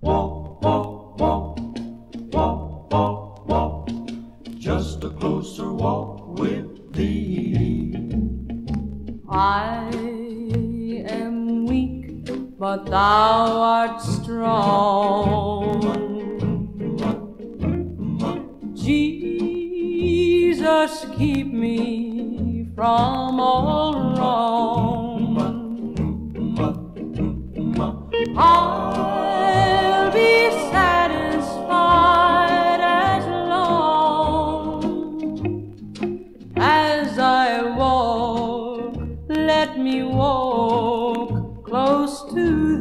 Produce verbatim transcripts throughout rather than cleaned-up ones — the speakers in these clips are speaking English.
walk, walk, walk, walk, walk, walk, just a closer walk with thee. I am weak, but thou art strong. Jesus, keep me from all wrong. I'll be satisfied as long as I walk. Let me walk close to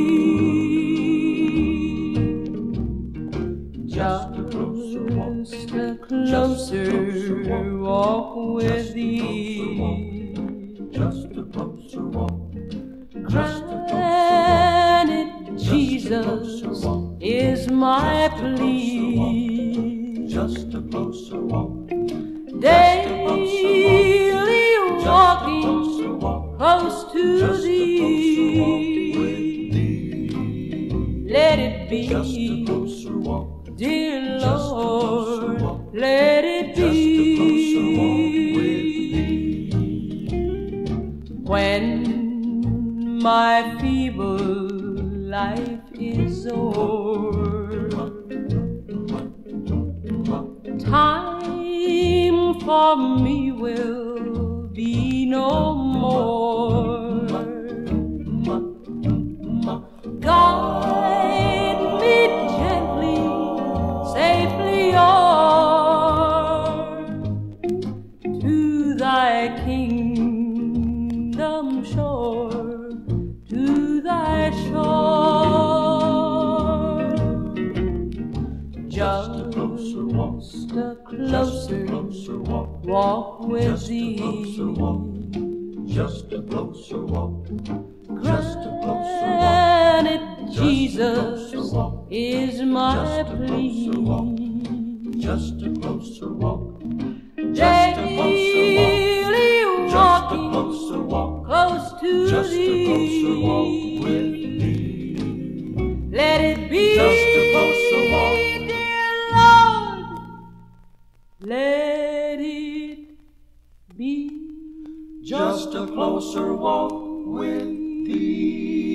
thee. Just a closer walk with thee. Just a closer walk. Granted, Jesus is my plea. Just a closer walk. Daily walking close to thee. Let it be, dear Lord, let it be. When my feeble life is o'er, time for me will be no more. Guide me gently, safely o'er to thy kingdom shore, to thy shore. Just a closer walk, a closer walk with thee. Just a closer walk. Granted, Jesus is my plea. Just a closer walk. Daily walking close to Just a closer walk thee. with thee. Let it be, Just a closer walk. dear Lord, let it be. Just a closer walk with thee.